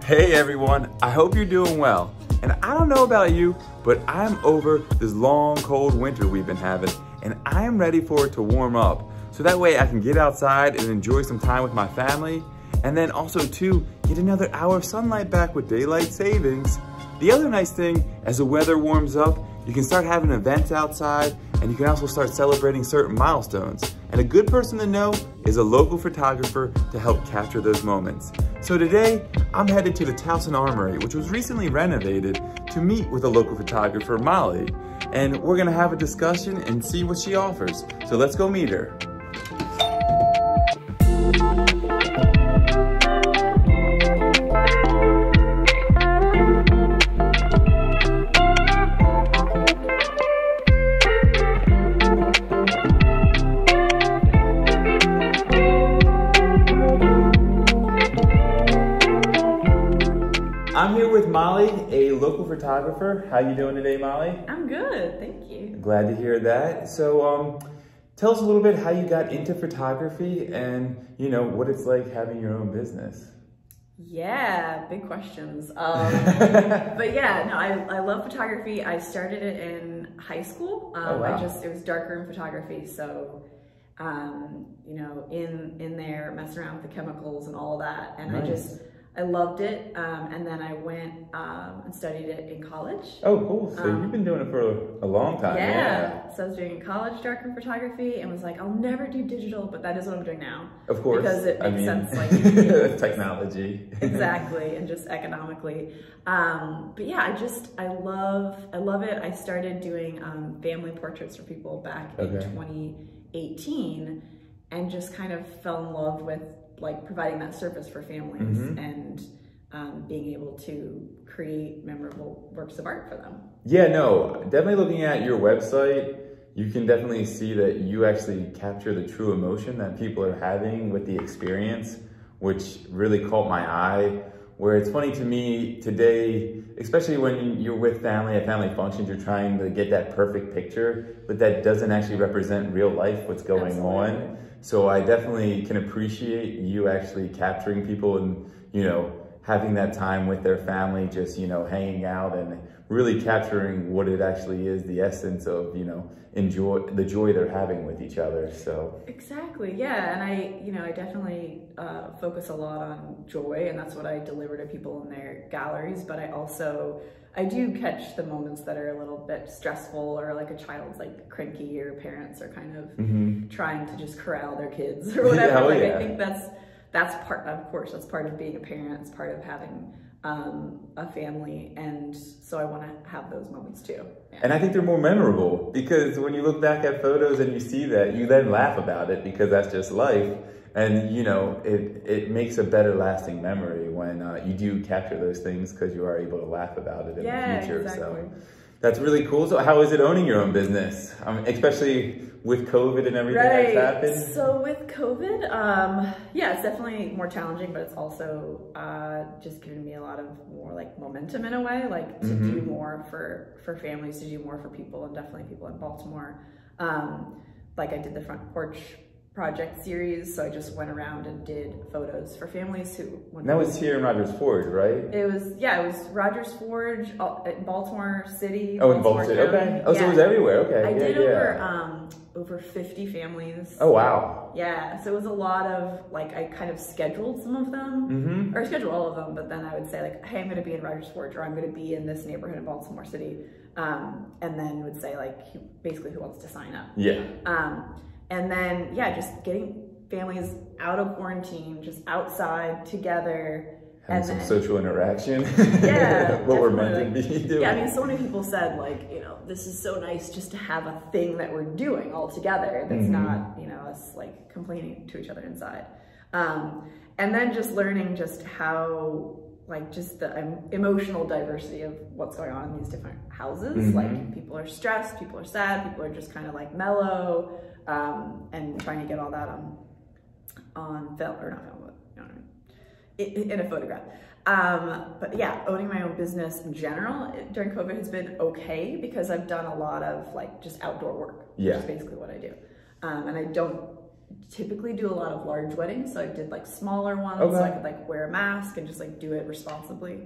Hey everyone, I hope you're doing well. And I don't know about you, but I'm over this long cold winter we've been having, and I am ready for it to warm up. So that way I can get outside and enjoy some time with my family, and then also too, get another hour of sunlight back with daylight savings. The other nice thing, as the weather warms up, you can start having events outside, and you can also start celebrating certain milestones. And a good person to know is a local photographer to help capture those moments. So today, I'm headed to the Towson Armory, which was recently renovated, to meet with a local photographer, Mollye. And we're gonna have a discussion and see what she offers. So let's go meet her. I'm here with Mollye, a local photographer. How you doing today, Mollye? I'm good, thank you. Glad to hear that. So tell us a little bit how you got into photography and, you know, what it's like having your own business. Yeah, big questions. But yeah, no, I love photography. I started it in high school. Oh, wow. It was darkroom photography. So, you know, in there messing around with the chemicals and all of that. And Nice. I loved it, and then I went and studied it in college. Oh, cool. So you've been doing it for a long time. Yeah. So I was doing in college darkroom photography and was like, I'll never do digital, but that is what I'm doing now. Of course. Because it makes sense. Like technology. Exactly, and just economically. But yeah, I love it. I started doing family portraits for people back in 2018 and just kind of fell in love with like providing that service for families and being able to create memorable works of art for them. Yeah, no, definitely looking at your website, you can definitely see that you actually capture the true emotion that people are having with the experience, which really caught my eye. Where it's funny to me today, especially when you're with family at family functions, you're trying to get that perfect picture, but that doesn't actually represent real life, what's going on. So I definitely can appreciate you actually capturing people and, you know, having that time with their family, just, you know, hanging out and really capturing what it actually is, the essence of, you know, the joy they're having with each other. So exactly, yeah. And I definitely focus a lot on joy, and that's what I deliver to people in their galleries. But I do catch the moments that are a little bit stressful, or like a child's like cranky, or parents are kind of trying to just corral their kids or whatever. I think that's part, of course, that's part of being a parent. It's part of having a family, and so I want to have those moments too. Yeah. And I think they're more memorable because when you look back at photos and you see that, you then laugh about it because that's just life. And, you know, it makes a better lasting memory when you do capture those things because you are able to laugh about it in the future. Exactly. So that's really cool. So how is it owning your own business? Especially with COVID and everything that's happened? So with COVID, yeah, it's definitely more challenging, but it's also just given me a lot of more like momentum in a way, like to do more for families, to do more for people, and definitely people in Baltimore. Like I did the front porch project series, so I just went around and did photos for families who... That was here in Rogers Forge, right? It was Rogers Forge, in Baltimore City. Oh, in Baltimore City, okay. Oh, so it was everywhere, okay. I did over 50 families. Oh, wow. Yeah, so it was a lot of, like, I kind of scheduled some of them, or scheduled all of them, but then I would say, like, hey, I'm gonna be in Rogers Forge, or I'm gonna be in this neighborhood in Baltimore City, and then would say, like, basically who wants to sign up. Yeah. And then, yeah, just getting families out of quarantine, just outside together. Having some social interaction. Yeah. What we're meant to be doing. Yeah, I mean, so many people said, like, you know, this is so nice just to have a thing that we're doing all together that's not, you know, us, like, complaining to each other inside. And then just learning just how, like, just the emotional diversity of what's going on in these different houses. Like, people are stressed, people are sad, people are just kind of, like, mellow. And trying to get all that on film, or not film, but you know what I mean, in a photograph. But yeah, owning my own business in general during COVID has been okay because I've done a lot of like just outdoor work, which is basically what I do. And I don't typically do a lot of large weddings. So I did like smaller ones, Okay. so I could like wear a mask and just like do it responsibly.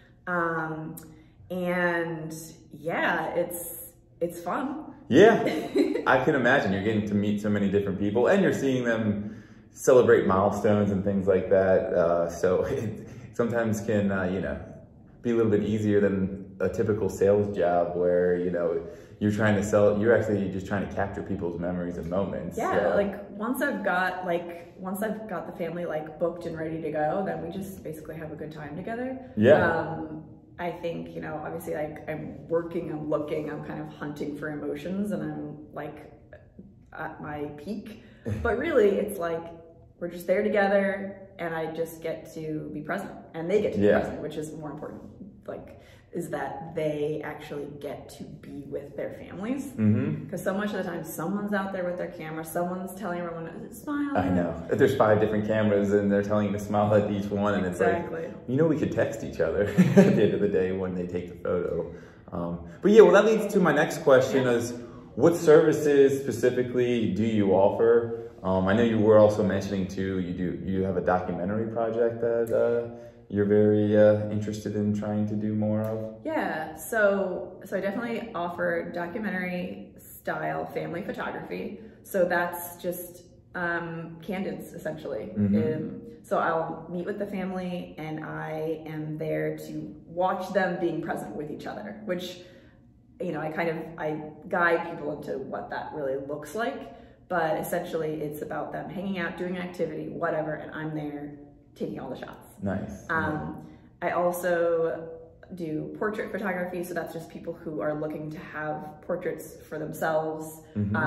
And yeah, it's fun. Yeah, I can imagine. You're getting to meet so many different people, and you're seeing them celebrate milestones and things like that. So it sometimes can, you know, be a little bit easier than a typical sales job where, you know, you're trying to sell, you're actually just trying to capture people's memories and moments. Yeah, so, like once I've got the family like booked and ready to go, then we just basically have a good time together. Yeah. I think, you know, obviously like I'm working, I'm looking, I'm kind of hunting for emotions, and I'm like at my peak. But really it's like we're just there together, and I just get to be present, and they get to be present, which is more important. Like, is that they actually get to be with their families. Because so much of the time, someone's out there with their camera, someone's telling everyone to smile. I know. If there's 5 different cameras and they're telling you to smile at each one, and it's like, you know, we could text each other at the end of the day when they take the photo. But yeah, well, that leads to my next question is, what services specifically do you offer? I know you were also mentioning too, you have a documentary project that you're very interested in trying to do more of? Yeah, so I definitely offer documentary style family photography. So that's just candids essentially. So I'll meet with the family, and I am there to watch them being present with each other, which, you know, I guide people into what that really looks like. But essentially it's about them hanging out, doing an activity, whatever, and I'm there taking all the shots. Nice. I also do portrait photography, so that's just people who are looking to have portraits for themselves,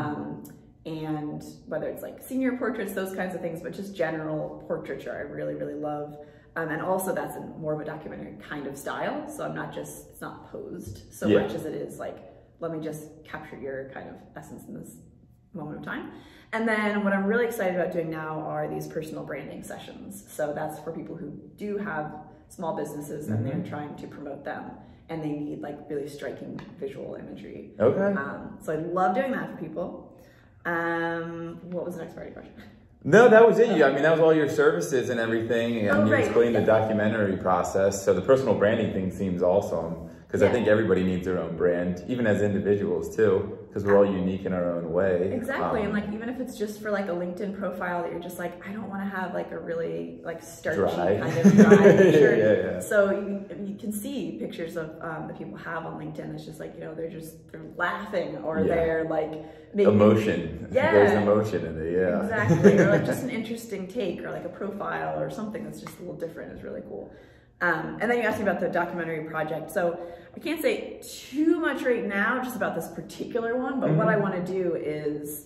and whether it's like senior portraits, those kinds of things, but just general portraiture I really, really love. And also that's in more of a documentary kind of style, so it's not posed so much as it is like, let me just capture your kind of essence in this moment of time. And then what I'm really excited about doing now are these personal branding sessions. So that's for people who do have small businesses and they're trying to promote them, and they need like really striking visual imagery. Okay. So I love doing that for people. What was the next part of your question? No, that was it. I mean, that was all your services and everything, and you explained the documentary process. So the personal branding thing seems awesome, because I think everybody needs their own brand, even as individuals too, because we're all unique in our own way. Exactly, and like even if it's just for like a LinkedIn profile that you're just like, I don't want to have like a really like starchy kind of dry picture. So you can see pictures of the people have on LinkedIn. It's just like, you know, they're laughing, or they're like maybe emotion. There's emotion in it. Exactly, or like just an interesting take, or like a profile or something that's just a little different is really cool. And then you asked me about the documentary project. So I can't say too much right now just about this particular one, but what I want to do is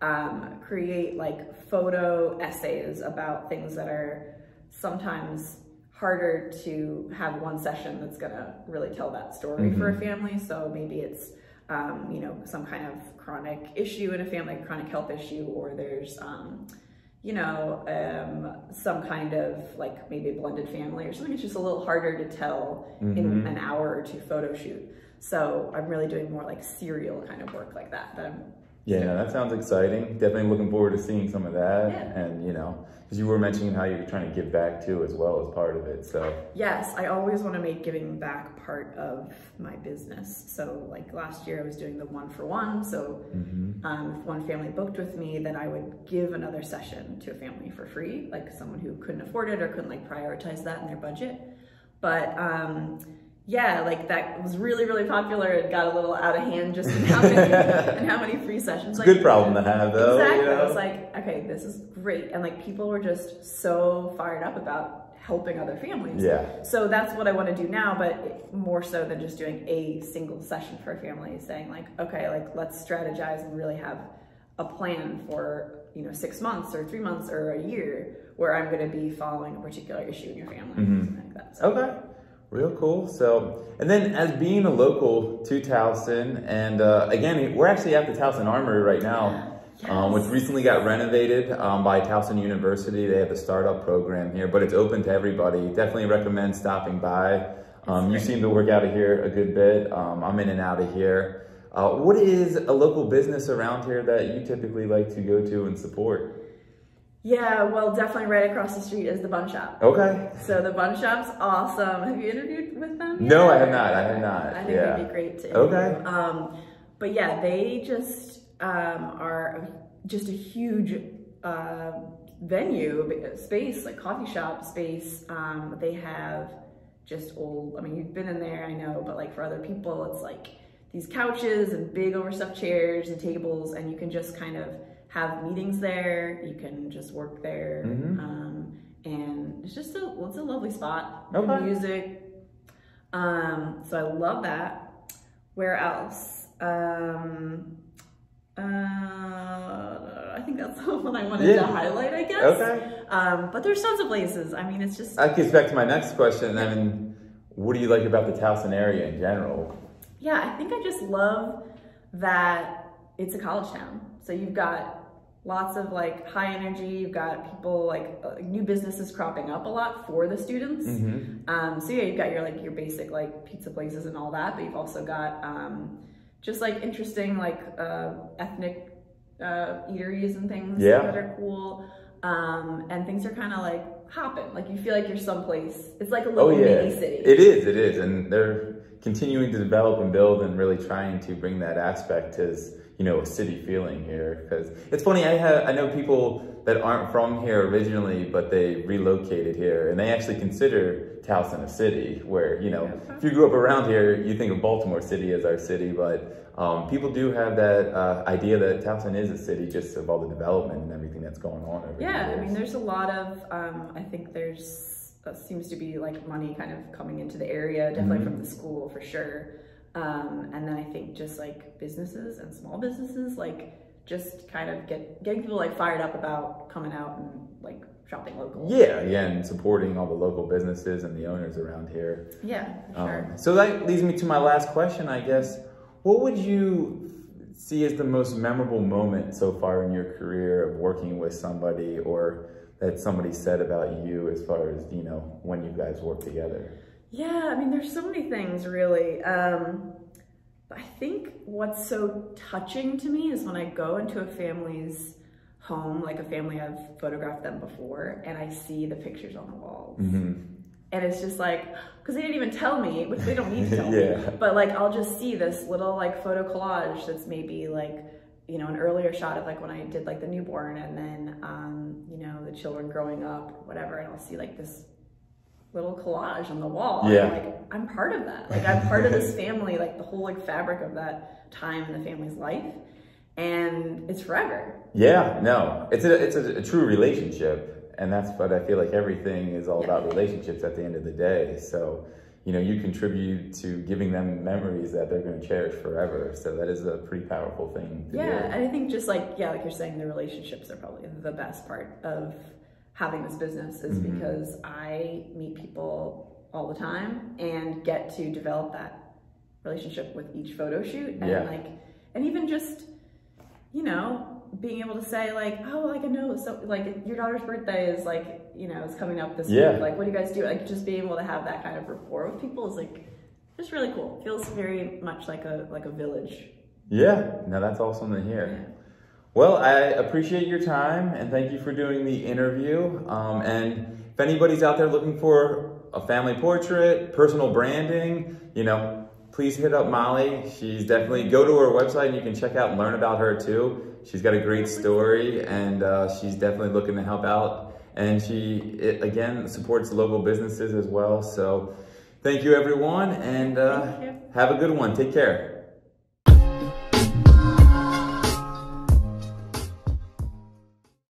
create like photo essays about things that are sometimes harder to have one session that's going to really tell that story for a family. So maybe it's, you know, some kind of chronic issue in a family, chronic health issue, or there's, you know, some kind of like maybe a blended family or something. It's just a little harder to tell in an hour or 2 photo shoot. So I'm really doing more like serial kind of work like that. Yeah, that sounds exciting. Definitely looking forward to seeing some of that. And, you know, because you were mentioning how you're trying to give back too as well as part of it. So yes, I always want to make giving back part of my business. So like last year I was doing the 1-for-1. So if one family booked with me, then I would give another session to a family for free, like someone who couldn't afford it or couldn't like prioritize that in their budget. But yeah, like that was really, really popular. It got a little out of hand just in how many free sessions. Like, good problem to have though. Exactly. You know? I was like, okay, this is great. And like people were just so fired up about helping other families. Yeah. So that's what I want to do now, but more so than just doing a single session for a family, saying like, okay, like let's strategize and really have a plan for, you know, 6 months or 3 months or a year where I'm going to be following a particular issue in your family, something like that. So. Okay. Real cool. So, and then as being a local to Towson, and again, we're actually at the Towson Armory right now, which recently got renovated by Towson University. They have the startup program here, but it's open to everybody. Definitely recommend stopping by. You seem to work out of here a good bit. I'm in and out of here. What is a local business around here that you typically like to go to and support? Yeah, well, definitely right across the street is the Bun Shop. Okay. So the Bun Shop's awesome. Have you interviewed with them yet? No, I have not. I have not. I think it'd be great to interview. Okay. But yeah, they just are just a huge venue, space, like coffee shop space. They have just old, I mean, you've been in there, I know, but like for other people, it's like these couches and big overstuffed chairs and tables, and you can just kind of have meetings there. You can just work there. And it's just it's a lovely spot. Okay. Music. So I love that. Where else? I think that's the one I wanted to highlight, I guess. Okay. But there's tons of places. I mean, it's just... That gets back to my next question. I mean, what do you like about the Towson area in general? Yeah, I think I just love that it's a college town. So you've got lots of like high energy. You've got people like new businesses cropping up a lot for the students. So yeah, you've got your basic like pizza places and all that, but you've also got just like interesting like ethnic eateries and things that are cool. And things are kind of like hopping. Like you feel like you're someplace. It's like a little mini city. It is. And they're continuing to develop and build and really trying to bring that aspect as, you know, a city feeling here. Because it's funny, I know people that aren't from here originally, but they relocated here, and they actually consider Towson a city, where, you know, if you grew up around here, you think of Baltimore City as our city, but people do have that idea that Towson is a city just of all the development and everything that's going on over here. I mean, there's a lot of, I think there's, seems to be like money kind of coming into the area, definitely from the school for sure. And then I think just like businesses and small businesses, like just kind of getting people like fired up about coming out and like shopping local. Yeah, and supporting all the local businesses and the owners around here. Yeah, for sure. So that leads me to my last question, I guess. What would you see as the most memorable moment so far in your career of working with somebody, or that somebody said about you as far as, you know, when you guys work together? Yeah, I mean, there's so many things really. I think what's so touching to me is when I go into a family's home, like a family I've photographed them before, and I see the pictures on the walls. And it's just like, because they didn't even tell me, which they don't need to tell me, but like I'll just see this little like photo collage that's maybe like, you know, an earlier shot of like when I did like the newborn, and then, you know, the children growing up or whatever, and I'll see like this little collage on the wall. I'm like, I'm part of that. Like I'm part of this family, like the whole like fabric of that time in the family's life, and it's forever. Yeah, no, it's a true relationship, and that's what I feel like everything is all about, relationships at the end of the day. So, you know, you contribute to giving them memories that they're going to cherish forever. So that is a pretty powerful thing to do. And I think just like, like you're saying, the relationships are probably the best part of having this business, is because I meet people all the time and get to develop that relationship with each photo shoot. And like, and even just, you know, being able to say like, oh, like I know, so like your daughter's birthday is like, you know, is coming up this week. Like, what do you guys do? Like, just being able to have that kind of rapport with people is like, just really cool. It feels very much like a village. Yeah, no, that's awesome to hear. Well, I appreciate your time, and thank you for doing the interview. And if anybody's out there looking for a family portrait, personal branding, you know, please hit up Mollye. She's definitely, go to her website and you can check out and learn about her too. She's got a great story, and she's definitely looking to help out. And she, again, supports local businesses as well. So thank you, everyone, and have a good one. Take care.